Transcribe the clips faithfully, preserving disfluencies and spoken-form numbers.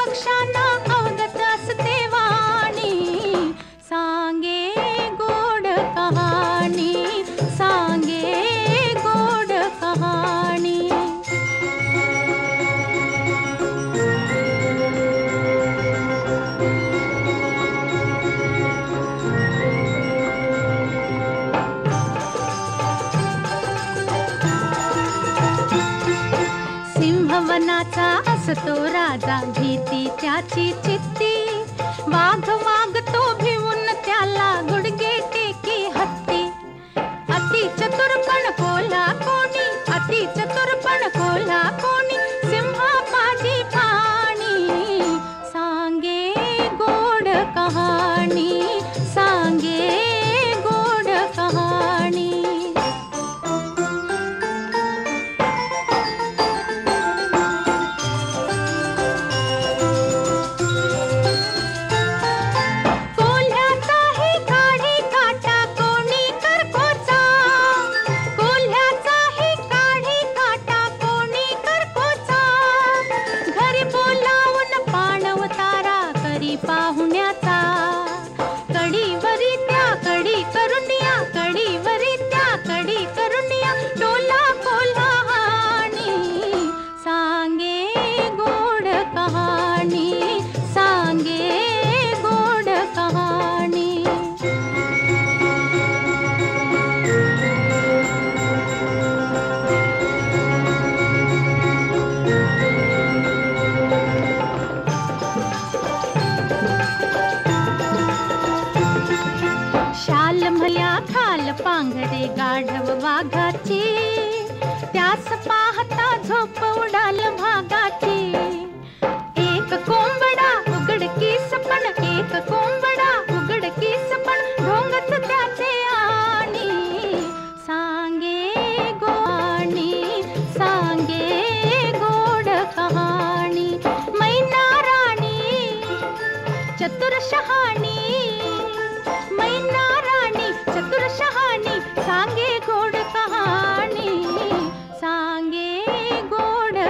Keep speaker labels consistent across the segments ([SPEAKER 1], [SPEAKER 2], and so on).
[SPEAKER 1] पक्षांना अवगत असते वाणी, सांगे गोड कहाणी, सांगे गोड कहाणी. सिंहवनाचा असतो राजा, भीती त्याची चित्ती, वाघ मागतो भिवून त्याला, गुडघे टेकी हत्ती. अति चतुरपण कोल्हा कोणी, अति चतुरपण कोल्हा कोणी, सिंहापाजी पाणी, सांगे गोड कहाणी, सांगे गोड कहाणी. पांघरे गाढव वाघाची, त्यास पाहता झोप उडाल भागाची. एक कोंबडा उघडकीस पण, एक कोंबडा उघडकीस पण, ढोंगच त्याचे आणि, सांगे गोणी, सांगे गोड कहाणी. मैनाराणी चतुर शहाणी, मैनाराणी चतुर शहाणी, सांगे गोड कहाणी, सांगे गोड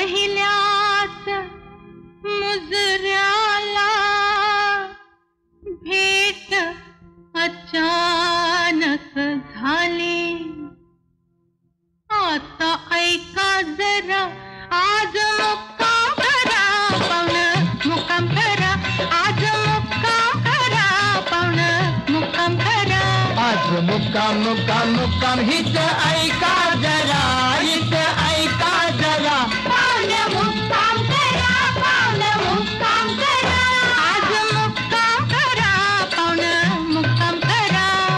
[SPEAKER 1] पहिल्याच मुजऱ्याला भेट अचानक झाली. आता ऐका जरा आज मुक्काम करा पाहुण मुक्काम करा. आज मुक्काम करा पाहुण मुक्काम करा.
[SPEAKER 2] आज मुक्काम मुक्काम मुक्काम हिच ऐका जरा हिच ऐका जरा.
[SPEAKER 1] पाहुण मुक्काम करा पाहुण मुक्काम करा. आज मुक्काम करा पाहुण मुक्काम करा.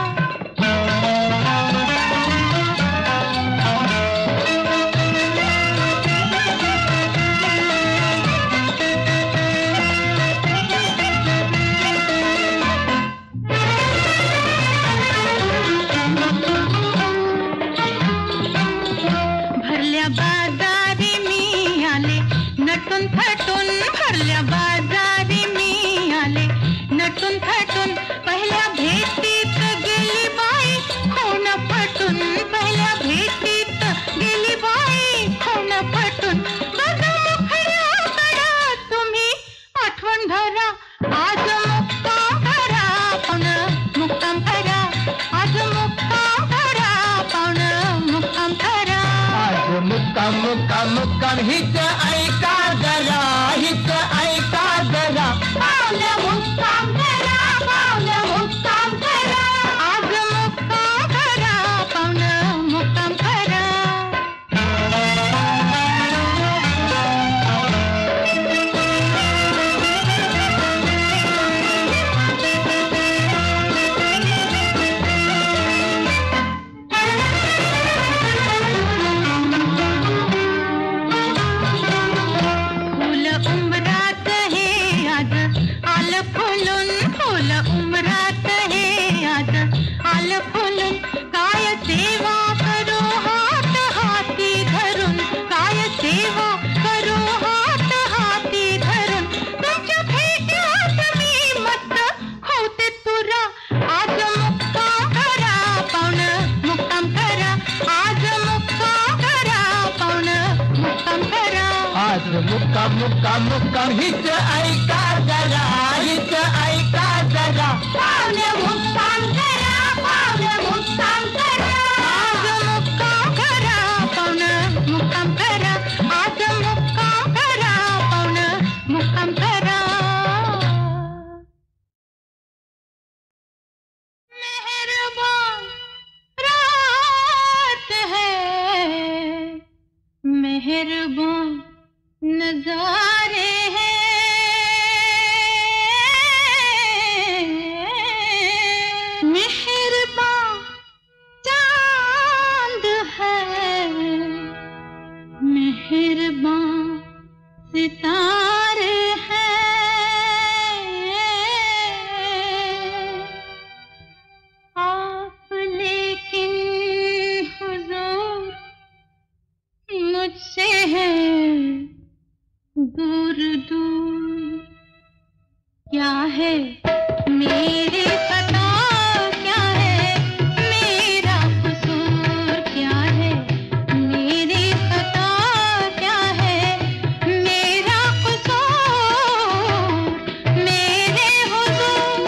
[SPEAKER 1] बाजारी मी आले नटून थटून. भरल्या बाजारी मी आले नटून थटून. पहिल्या भेटीत गेली बाई खून फटून. पहिल्या भेटीत गेली बाई खून फटून. बघा मुखड्याकडं तुम्ही आठवण धरा. आज मुक्काम करा पाहुण मुक्काम करा. आज मुक्काम करा पाहुण मुक्काम करा.
[SPEAKER 2] मुक्काम मुक्काम मुक्काम हिच ऐका जरा हिच ऐका जरा.
[SPEAKER 1] पाहुण मुक्काम करा पाहुण मुक्काम करा. आज मुक्काम करा पाहुण मुक्काम करा. फुलून फुल उमरात हे आज आलं फुलून. काय सेवा करू हात हाती धरून. काय सेवा करू हात हाती धरून. तुमच्या भेट्यात मी मस्त होते तुरा. आज मुक्काम करा पाहुण मुक्काम करा. आज मुक्काम करा पाहुण मुक्काम करा.
[SPEAKER 2] आज मुक्काम मुक्काम मुक्काम हिच ऐका जरा हिच ऐका जरा.
[SPEAKER 1] पाहुण मुक्काम करा पाहुण मुक्काम करा. आज मुक्काम करा पाहुण मुक्काम करा. आज मुक्काम करा पाहुण मुक्काम करा. मेहरबा रात है मेहरबा नजारे हैं. मेहरबा चांद है मेहरबा सितारे हैं. आप लेकिन हुजूर मुझसे है दूर दूर. क्या है मेरे खता क्या है मेरा कसूर. क्या है मेरे खता क्या है मेरा कसूर. मेरे हुजूर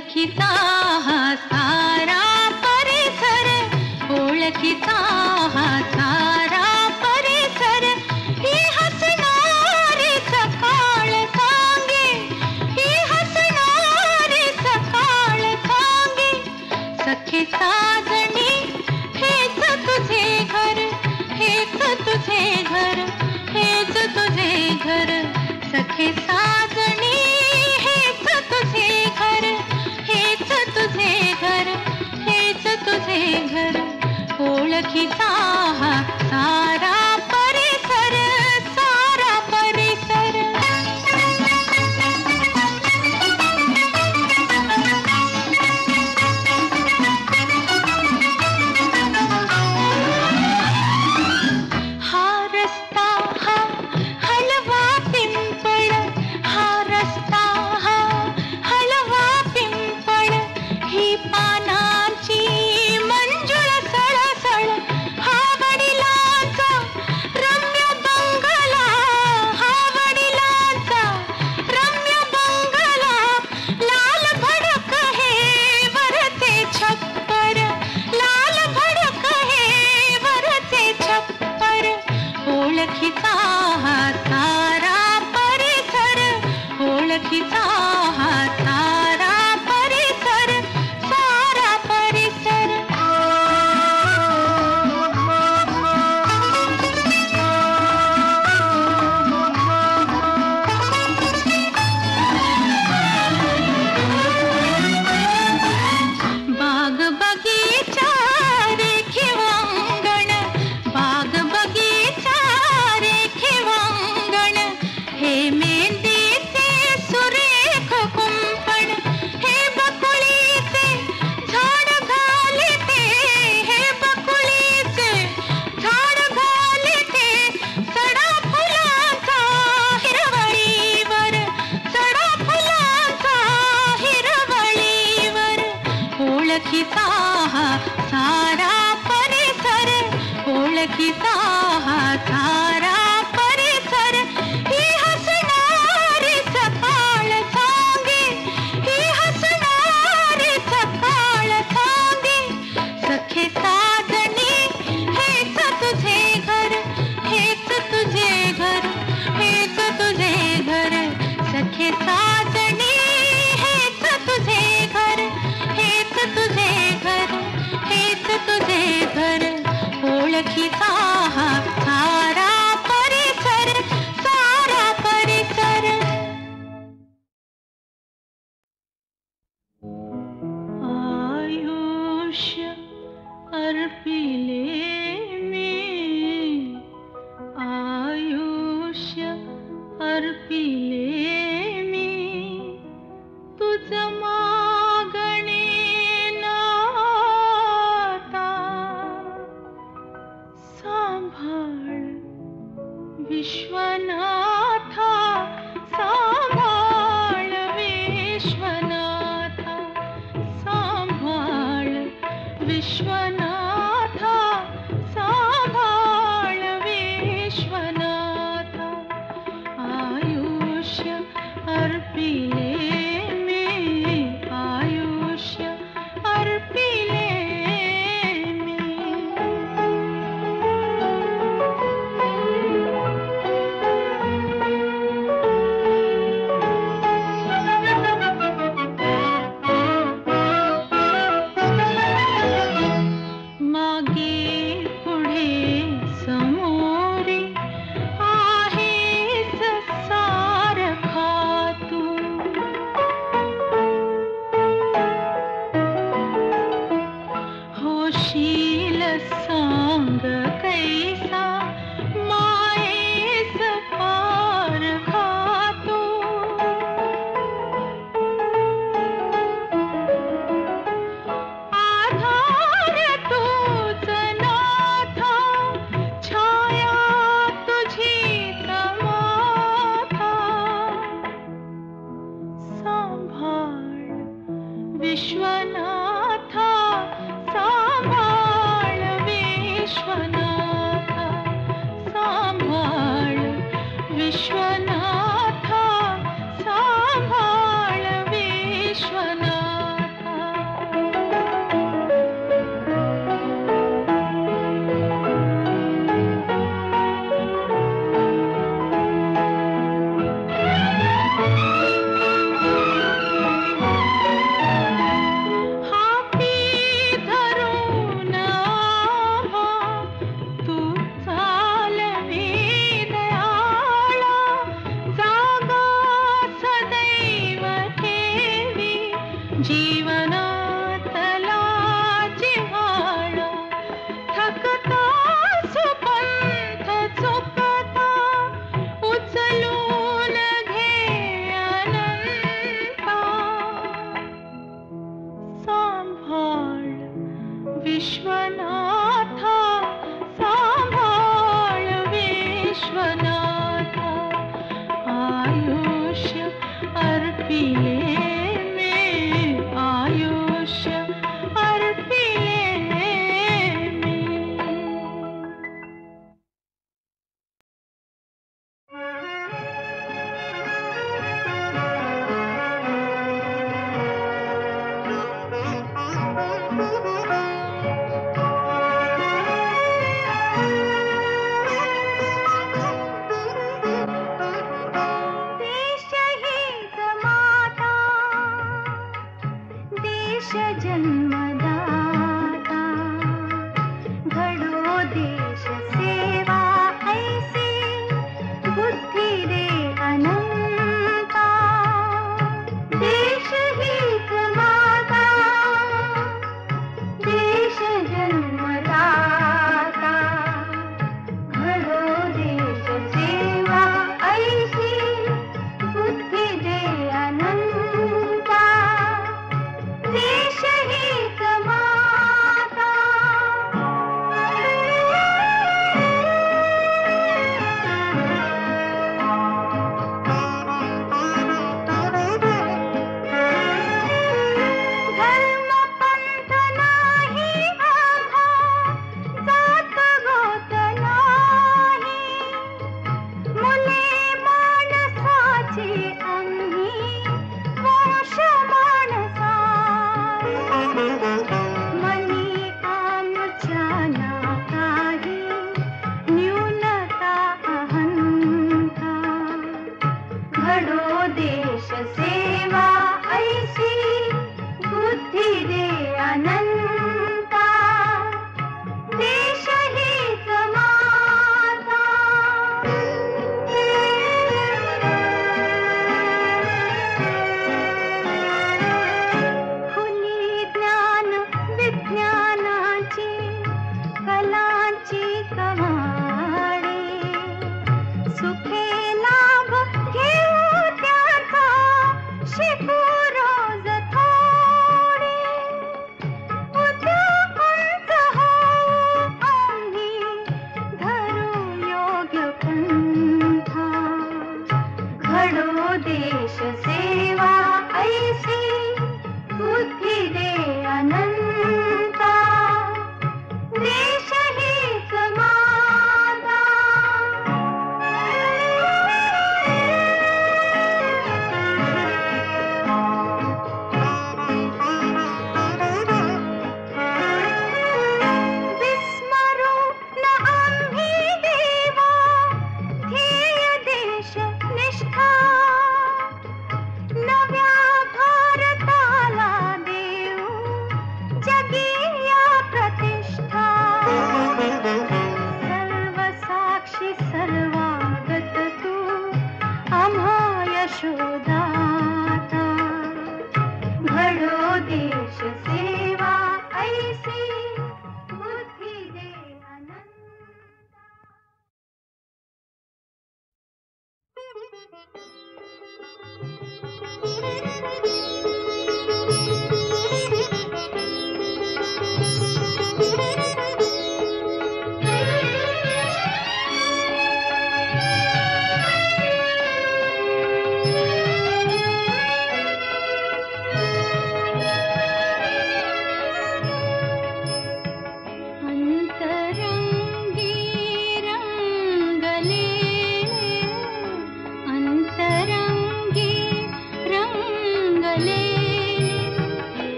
[SPEAKER 1] ओळखीचा हा सारा परिसर, ओळखीचा हा सारा परिसर, ही हसणारी सकाळ सांगे, ही हसणारी सकाळ सांगे. सखे साजणी हेच तुझे घर, हेच तुझे घर, हेच तुझे घर. सखे साजणी हेच तुझे घर, हेच तुझे घर, हेच तुझे घर. ओळखीचा हा सारा परिसर, सारा परिसर. हा रस्ता हा हलवा पिंपळ, हा रस्ता हा हलवा पिंपळ, ही पानांची मंजुळ सळसळ. हा वडिलांचा रम्य बंगला, हा वडिलांचा रम्य बंगला, लाल भडक हे वरचे छप्पर, लाल भडक हे वरचे छप्पर. ओळखीचा हा सारा परिसर, ओळखीचा हा सारा परिसर, सारा परिसर. बाग बगीचा रेखे वांगण, बाग बगीचा रेखे वांगण, हे मेंदीचे सुरेख कुंपण, हे बकुळीचे झाड घालिते, हे बकुळीचे झाड घालिते. सडा फुलांचा हिरवळीवर, सडा फुलांचा हिरवळीवर. ओळखीचा हा सारा परिसर, ओळखीचा हा सारा परिसर, ही हसणारी सकाळ सांगे, ही हसणारी सकाळ सांगे. सखे साजणी हेच तुझे घर, हेच तुझे घर, हेच तुझे घर. सखे साजणी हेच तुझे घर, हेच तुझे घर, हेच तुझे घर. ओळखीचा हा सारा परिसर, सारा परिसर. आयुष्य अर्पिले मी, आयुष्य अर्पिले मी, तुझ मागणे नाता. सांभाळ विश्वनाथा, सांभाळ विश्वनाथा, सांभाळ विश्वनाथा, सांभाळ विश्वनाथा. आयुष्य अर्पिले मी, आयुष्य अर्पिले मी. मागे पुढे समोरी आहेस सारखा तू. होशील सांग कैसा मायेस पारखा तू. आधार तूच नाथा, छाया तुझी माथा. सांभाळ विश्वनाथा, सांभाळ विश्वनाथा, सांभाळ विश्वनाथा, सांभाळ विश्वनाथा.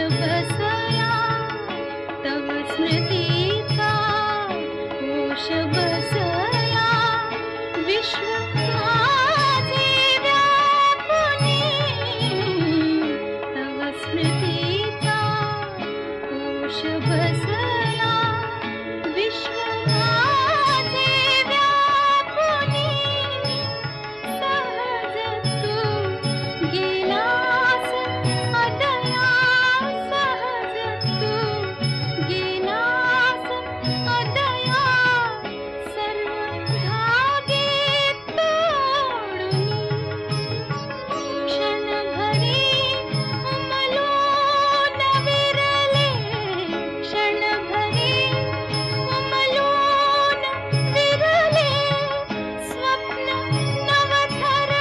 [SPEAKER 1] बसया तव स्मृतीचा कोश बसया विश्व माझे व्यापुनी तव स्मृतीचा कोश बसया विश्व माझे व्यापुनी सहज तू गेलास अदया सहज तू गेलास अदया सर्व धागे तोडून क्षणभरी उमलून विरले क्षणभरी उमलून विरले स्वप्न नवथर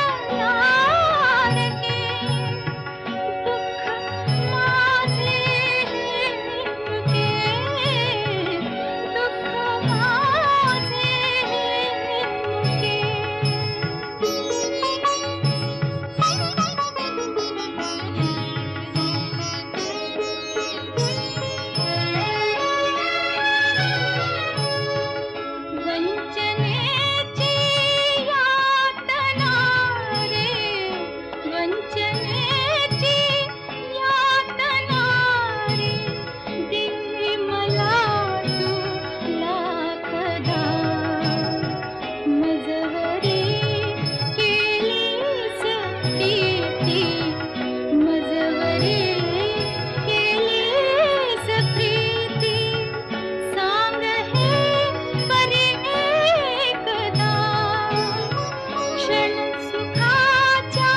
[SPEAKER 1] लारके दुःख माझे मुके दुःख माझे वंचनेची यातना रे वंचनेची यातना रे दे मला तू लाखदा मजवरी केलीस प्रीती मजवरी केलीस प्रीती सांग हे परी एकदा क्षण सुखाच्या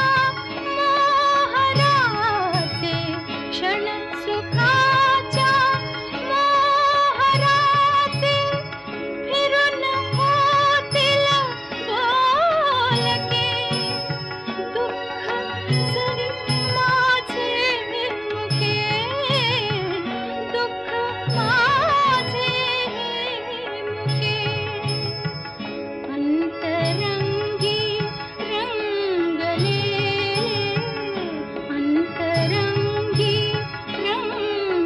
[SPEAKER 1] मोहराचे क्षण सुखाच्या मोहराचे फिरून होतील बोलके दुःख जरी माझे मुके दुःख माझे मुके अंतरंगी रंगलेले अंतरंगी रंगलेले